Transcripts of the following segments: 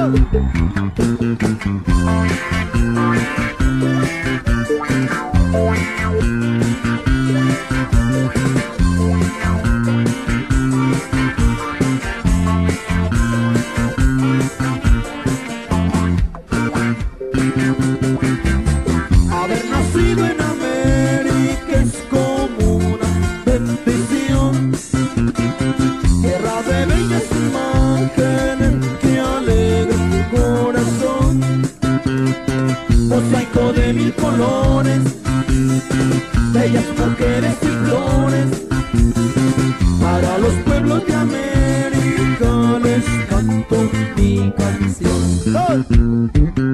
Haber nacido en América es como una bendición, tierra de bellas imágenes que alegra tu corazón, mosaico de mil colores, bellas mujeres y flores, para los pueblos de América les canto mi canción.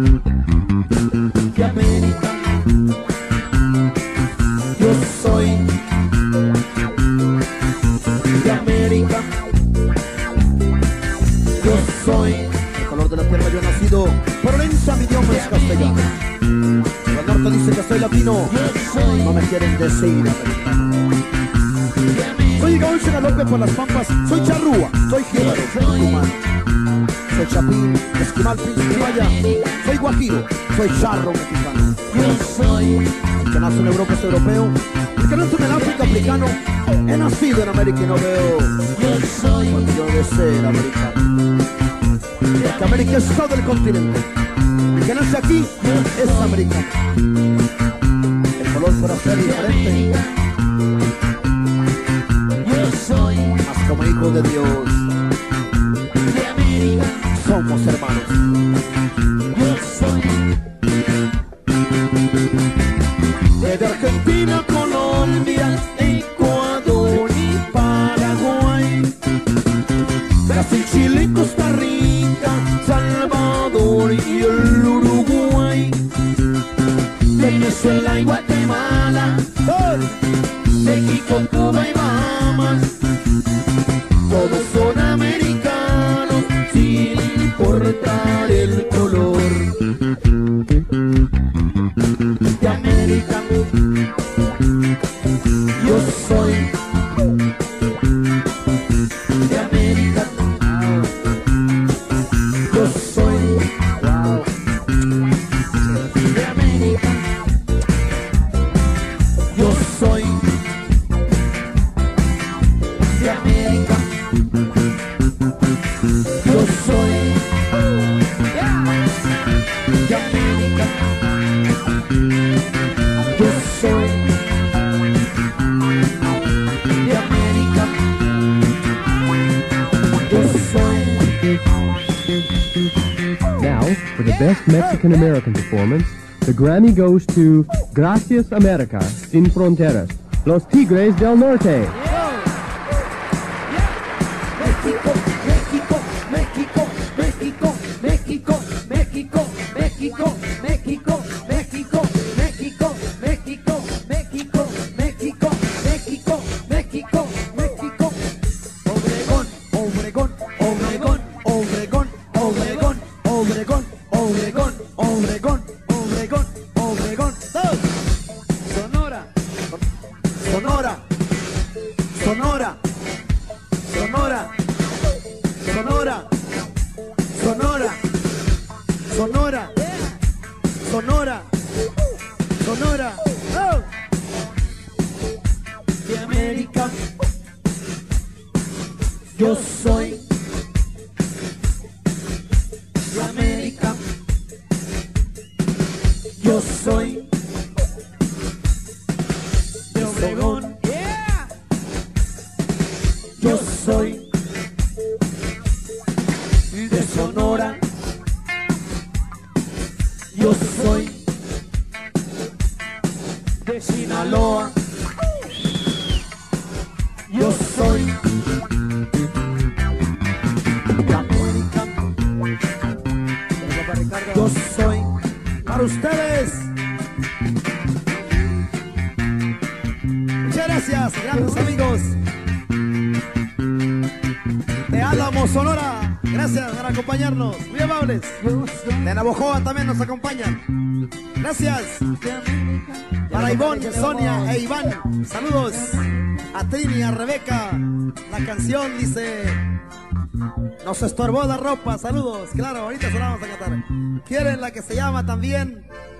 De América yo soy, de América yo soy. El color de la tierra yo he nacido, por herencia mi idioma es castellano. El norte dice que soy latino, no me quieren decir americano. Soy gaucho galope por las pampas, soy charrúa, soy jíbaro, soy humano, soy chapín, esquimal, príncipe maya, soy guajiro, soy charro mexicano. Yo soy el que nace en Europa es europeo, el que nace en el África africano. He nacido en América y no veo, yo soy porque yo de ser americano. Porque América es todo el continente, el que nace aquí es americano. El color puede ser diferente, mas como hijo de Dios, de América, somos hermanos. Yo soy de Argentina, Colombia, Ecuador y Paraguay, Brasil, Chile, Costa Rica, Salvador y el Uruguay, Venezuela y Guatemala, México, Cuba y Bahamas. Todos son americanos sin importar el color. De América yo soy, de América yo soy, de América yo soy, de América yo soy, de América yo soy, de América yo soy. Now, for the best Mexican-American performance, the Grammy goes to Gracias America, Sin Fronteras, Los Tigres del Norte. México, México, México, México, México, México, México, México, México, México, México, México, México, México, México, México. Obregón, Obregón, Obregón, Obregón, Obregón, Obregón, Obregón, Obregón, Obregón, Obregón. Sonora, Sonora, Sonora, Sonora, Sonora, Sonora, Sonora, Sonora, Sonora, oh. De América yo soy, de América yo soy, de Obregón yo soy, de Sonora yo soy, de Sinaloa yo soy, de América yo soy, para ustedes. Muchas gracias, grandes amigos de Álamo, Sonora. Gracias por acompañarnos, muy amables. De Navojoa también nos acompañan. Gracias. Para Ivonne, Sonia e Iván, saludos. A Trini, a Rebeca. La canción dice: Nos estorbó la ropa, saludos. Claro, ahorita se la vamos a cantar. ¿Quieren la que se llama también